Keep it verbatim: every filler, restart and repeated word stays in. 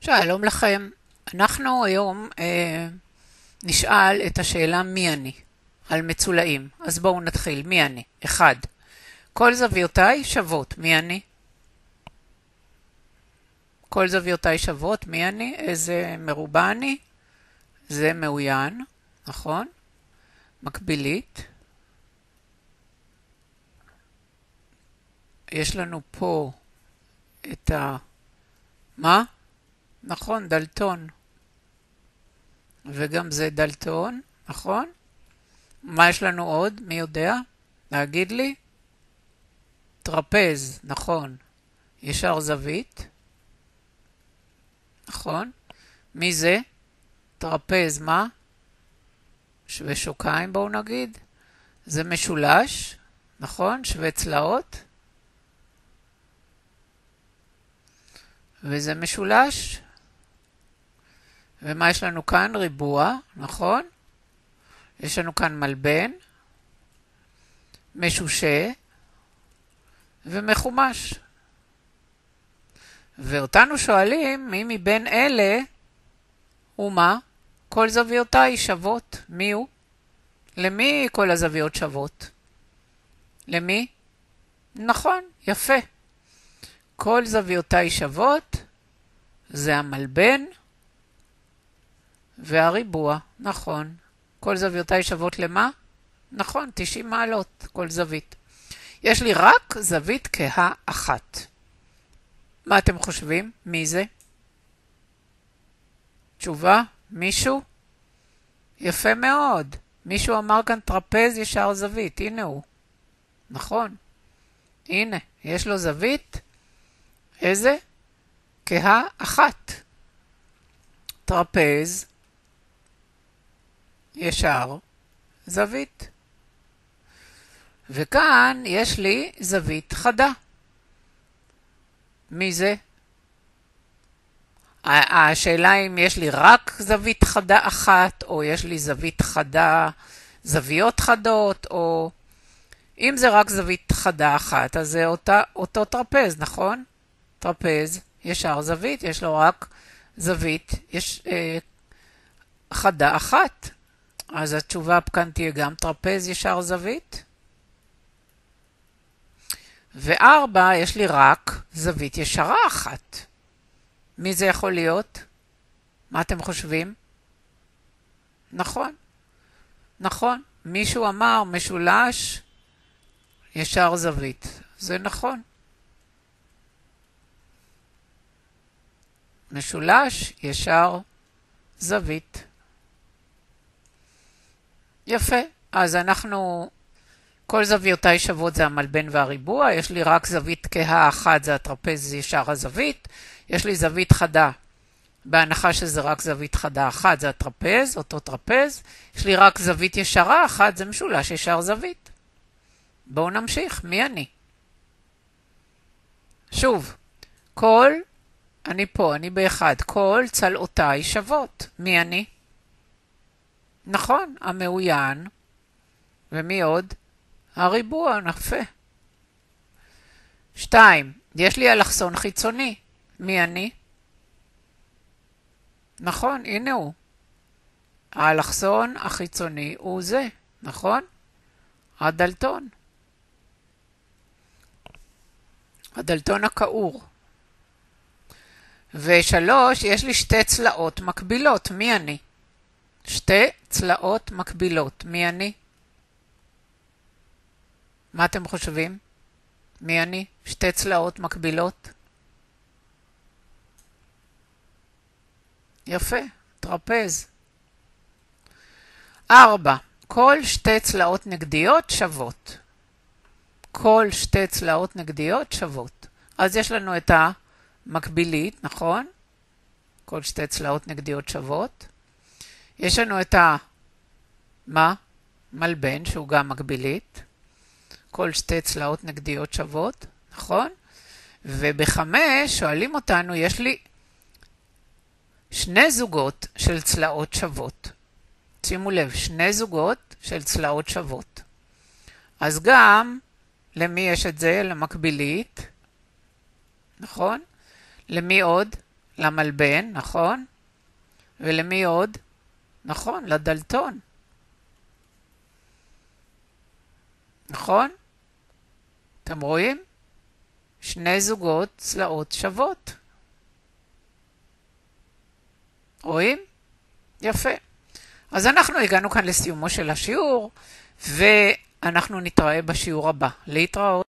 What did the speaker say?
שלום לכם. אנחנו היום אה, נשאל את השאלה מי אני על מצולעים. אז בואו נתחיל. מי אני? אחד. כל זוויותיי שוות. מי אני? כל זוויותיי שוות. מי אני? איזה מרובע אני? זה מאוין, נכון? מקבילית. יש לנו פה את ה... מה? נכון, דלתון. וגם זה דלתון, נכון? מה יש לנו עוד? מי יודע? להגיד לי? טרפז, נכון. ישר זווית. נכון. מי זה? טרפז, מה? שווה שוקיים בואו נגיד. זה משולש, נכון? שווה צלעות. וזה משולש. ומה יש לנו כאן? ריבוע, נכון? יש לנו כאן מלבן, משושה ומחומש. ואותנו שואלים מי מבין אלה הוא מה? כל זוויותיי שוות. מי הוא? למי כל הזוויות שוות? למי? נכון, יפה. כל זוויותיי שוות זה המלבן והריבוע, נכון. כל זוויותיי שוות למה? נכון, תשעים מעלות, כל זווית. יש לי רק זווית כהה אחת. מה אתם חושבים? מי זה? תשובה? מישהו? יפה מאוד. מישהו אמר כאן טרפז ישר זווית. הנה הוא. נכון. הנה, יש לו זווית. איזה? כהה אחת. טרפז ישר זווית. וכאן יש לי זווית חדה. מי זה? השאלה אם יש לי רק זווית חדה אחת, או יש לי זווית חדה, זוויות חדות, או אם זה רק זווית חדה אחת, אז זה אותה, אותו טרפז, נכון? טרפז ישר זווית, יש לו רק זווית יש, אה, חדה אחת. אז התשובה כאן תהיה גם טרפז ישר זווית. וארבע, יש לי רק זווית ישרה אחת. מי זה יכול להיות? מה אתם חושבים? נכון. נכון. מישהו אמר משולש ישר זווית. זה נכון. משולש ישר זווית. יפה. אז אנחנו, כל זוויותיי שוות זה המלבן והריבוע. יש לי רק זווית כהה אחת, זה הטרפז ישר הזווית. יש לי זווית חדה. בהנחה שזה רק זווית חדה אחת, זה הטרפז, אותו טרפז. יש לי רק זווית ישרה אחת, זה משולש ישר זווית. בואו נמשיך. מי אני? שוב, כל, אני פה, אני באחד. כל צלעותיי שוות. מי אני? נכון, המאוין. ומי עוד? הריבוע, נפה. שתיים, יש לי אלכסון חיצוני. מי אני? נכון, הנה הוא. האלכסון החיצוני הוא זה, נכון? הדלתון. הדלתון הכעור. ושלוש, יש לי שתי צלעות מקבילות. מי אני? שתי צלעות מקבילות. מי אני? מה אתם חושבים? מי אני? שתי צלעות מקבילות. יפה, טרפז. ארבע, כל שתי צלעות נגדיות שוות. כל שתי צלעות נגדיות שוות. אז יש לנו את המקבילית, נכון? כל שתי צלעות נגדיות שוות. יש לנו את ה... מה? מלבן, שהוא גם מקבילית. כל שתי צלעות נגדיות שוות, נכון? ובחמש שואלים אותנו, יש לי שני זוגות של צלעות שוות. שימו לב, שני זוגות של צלעות שוות. אז גם, למי יש את זה? למקבילית, נכון? למי עוד? למלבן, נכון? ולמי עוד? נכון, לדלתון. נכון? אתם רואים? שני זוגות צלעות שוות. רואים? יפה. אז אנחנו הגענו כאן לסיומו של השיעור, ואנחנו נתראה בשיעור הבא. להתראות.